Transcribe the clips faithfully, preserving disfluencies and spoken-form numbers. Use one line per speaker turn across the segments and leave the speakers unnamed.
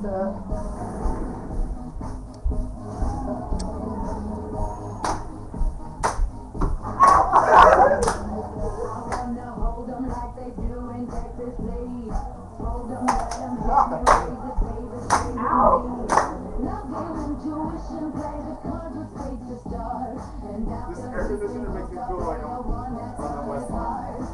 This air conditioner makes me feel like I'm on the West Side.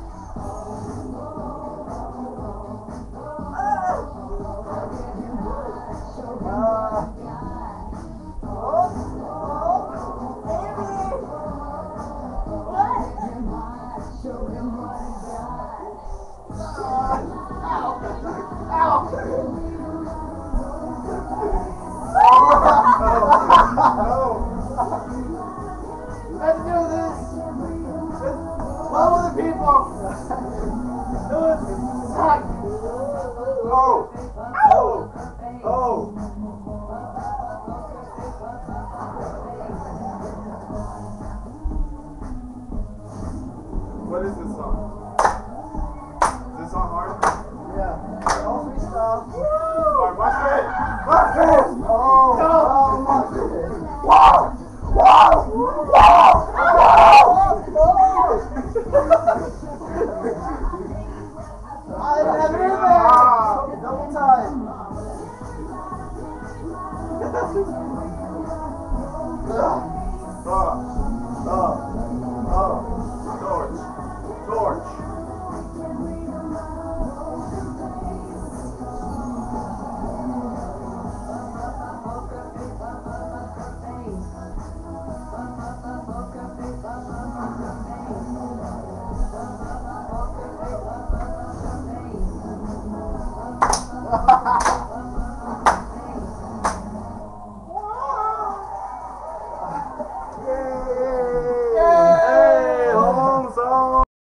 Let's do this! Follow the people! Do it! Suck!
Oh! Oh! Oh! What is this song?